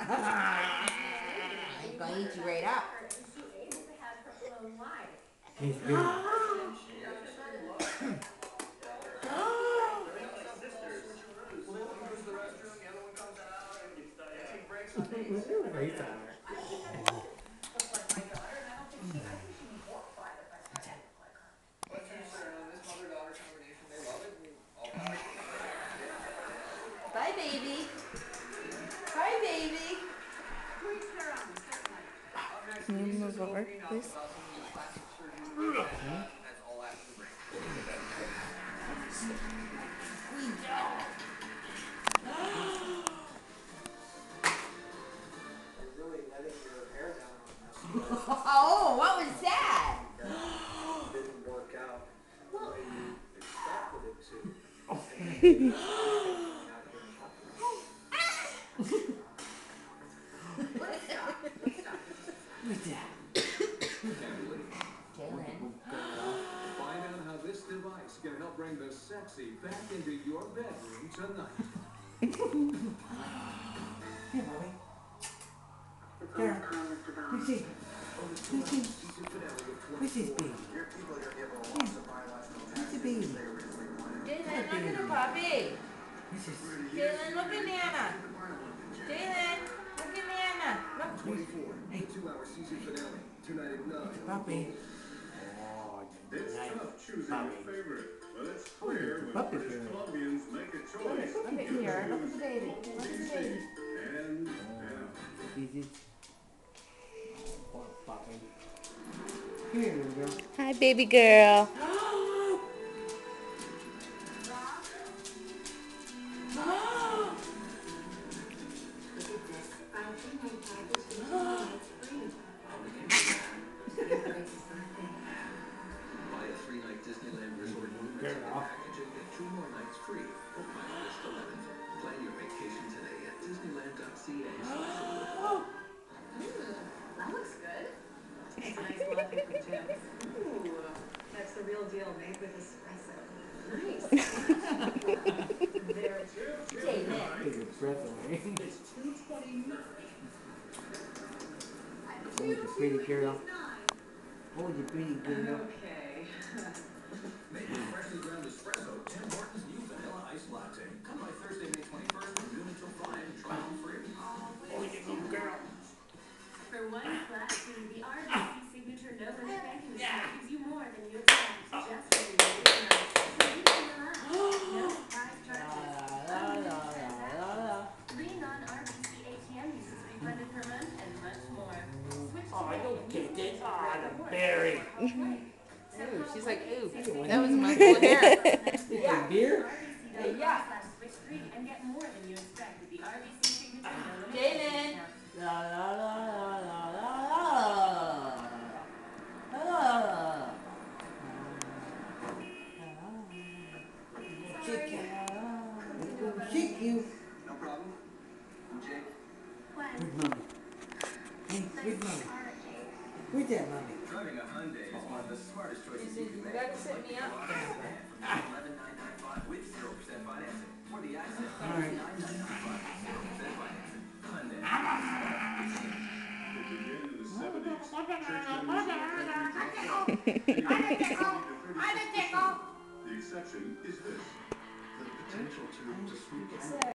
He's gonna eat you right up. He's good. Bye, baby. Bye, baby. Can you move over, please? Oh, what was that? Didn't work out the way you expected it to. Jaelyn. Find out how this device can help bring the sexy back into your bedroom tonight. Here, mommy. Here. Who's he? Who's he? Who's his baby? Here. Who's the baby? Jaelyn, look at the puppy. Who's this? Jaelyn, look at Nana. Jaelyn, look at Nana. Look. 24, 2-hour season finale, tonight at 9. Puppy. It's tough choosing your favorite, but it's clear when puppy British favorite. Columbians make a choice. Look at here. Look at the baby. Look at the baby. And Easy. Poor puppy. Here we go. Hi, baby girl. Buy a 3-night Disneyland Resort package and get 2 more nights free. Open August 11th. Plan your vacation today at disneyland.ca/award. That looks good. It's nice latte for chips. Ooh, that's the real deal, made with espresso. Nice. Very true. Jaelyn. Take your breath away. It's 2:29. Oh, you pretty girl. Oh, you pretty girl. Okay. Made with freshly ground espresso, Tim Hortons new vanilla iced latte. Come by Thursday, May 21st from noon until 5. Try them free. Oh, you little girl. For one flat fee, the RBC Signature No Limit Banking Account gives you more than you expect. Just for your daily night. So you can relax. No surprise charges. Free non-RBC ATM uses refunded per month and much more. Switch Oh, I today don't and get use this. the Ah, great the rewards. berry. Ooh, she's like, ooh, that was my cool hair. Yeah. Beer? Hey, yeah. Switch free and get more than you expect with the RBC Signature No Limit Jaelyn. Banking Account. La la la la la la la. Shake you. It's gonna shake you. No problem. I'm Jake. Where's mommy? Hey, where's mommy? Where's that mommy? Driving a Hyundai is one of the smartest choices You gotta set me up. $11,995 with 0% financing. For the accent, All right. $9,995 0% financing. Hyundai. it began in the 70s. Church members The exception is this. The potential to sweep